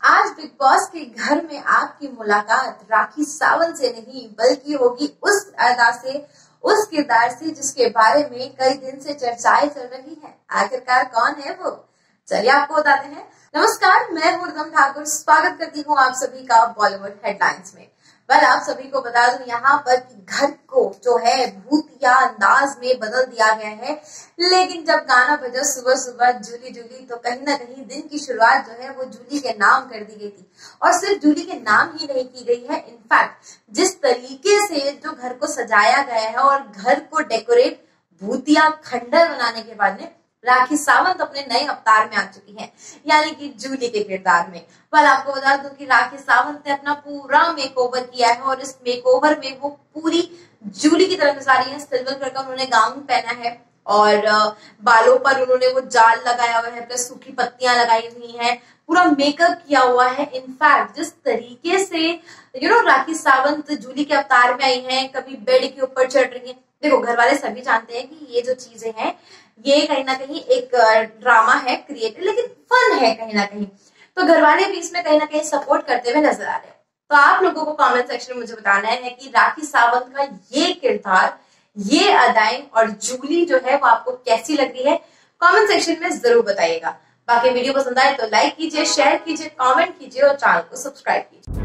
आज big boss के घर में आपकी मुलाकात राखी सावंत से नहीं बल्कि होगी उस अदा से, उस किरदार से जिसके बारे में कई दिन से चर्चाएं चल रही हैं। आखिरकार कौन है वो, चलिए आपको बताते हैं। नमस्कार, मैं हूं उर्दम ठाकुर, स्वागत करती हूं आप सभी का बॉलीवुड हेडलाइंस में। आप सभी को बता दूं यहाँ पर कि घर को जो है भूतिया अंदाज में बदल दिया गया है, लेकिन जब गाना बजा सुबह सुबह जूली जूली तो कहीं ना कहीं दिन की शुरुआत जो है वो जूली के नाम कर दी गई थी। और सिर्फ जूली के नाम ही नहीं की गई है, इनफैक्ट जिस तरीके से जो घर को सजाया गया है और घर को डेकोरेट भूतिया खंडर बनाने के बाद में राखी सावंत अपने नए अवतार में आ चुकी हैं, यानी कि जूली के किरदार में। आपको बता दूं कि राखी सावंत ने अपना पूरा मेकओवर किया है और इस मेकओवर में वो पूरी जूली की तरह नजर आ रही है। सिल्वर कलर का उन्होंने गाउन पहना है और बालों पर उन्होंने वो जाल लगाया हुआ है, प्लस सूखी पत्तियां लगाई हुई हैं, पूरा मेकअप किया हुआ है। इनफैक्ट जिस तरीके से राखी सावंत जूली के अवतार में आई हैं, कभी बेड के ऊपर चढ़ रही है। देखो, घर वाले सभी जानते हैं कि ये जो चीजें हैं ये कहीं ना कहीं एक ड्रामा है क्रिएटेड, लेकिन फन है कहीं ना कहीं, तो घर वाले भी इसमें कहीं ना कहीं सपोर्ट करते हुए नजर आ रहे हैं। तो आप लोगों को कमेंट सेक्शन में मुझे बताना है कि राखी सावंत का ये किरदार, ये अदाएं और जूली जो है वो आपको कैसी लग रही है, कमेंट सेक्शन में जरूर बताइएगा। बाकी वीडियो पसंद आए तो लाइक कीजिए, शेयर कीजिए, कमेंट कीजिए और चैनल को सब्सक्राइब कीजिए।